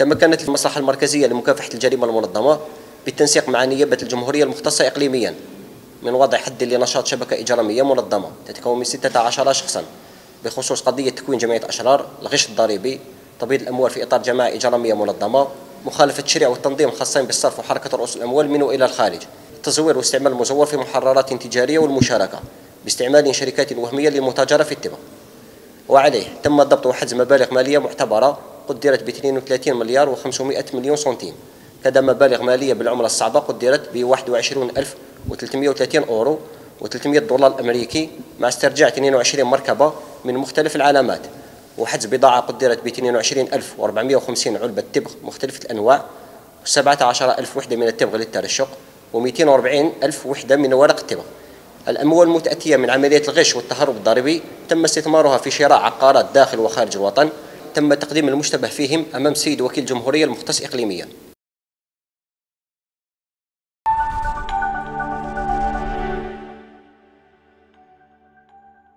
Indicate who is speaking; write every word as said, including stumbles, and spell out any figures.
Speaker 1: تمكنت المصلحة المركزية لمكافحة الجريمة المنظمة بالتنسيق مع نيابة الجمهورية المختصة إقليميا من وضع حد لنشاط شبكة إجرامية منظمة تتكون من ستة عشر شخصا بخصوص قضية تكوين جمعية أشرار، الغش الضريبي، تبييض الأموال في إطار جماعة إجرامية منظمة، مخالفة التشريع والتنظيم خاصين بالصرف وحركة رؤوس الأموال من وإلى الخارج، التزوير واستعمال المزور في محررات تجارية والمشاركة باستعمال شركات وهمية للمتاجرة في التبغ. وعليه تم ضبط وحجز مبالغ مالية معتبرة قدرت ب اثنين وثلاثين مليار وخمسمائة مليون سنتيم، كذا مبالغ مالية بالعملة الصعبة قدرت ب واحد وعشرين ألف وثلاثمائة وثلاثين أورو وثلاثمائة دولار أمريكي، مع استرجاع اثنين وعشرين مركبة من مختلف العلامات، وحجز بضاعة قدرت ب اثنين وعشرين ألف وأربعمائة وخمسين علبة تبغ مختلفة الأنواع، وسبعة عشر ألف وحدة من التبغ للترشق، ومئتين وأربعين ألف وحدة من ورق التبغ. الأموال المتأتية من عملية الغش والتهرب الضريبي تم استثمارها في شراء عقارات داخل وخارج الوطن. تم تقديم المشتبه فيهم أمام سيد وكيل الجمهورية المختص إقليميا.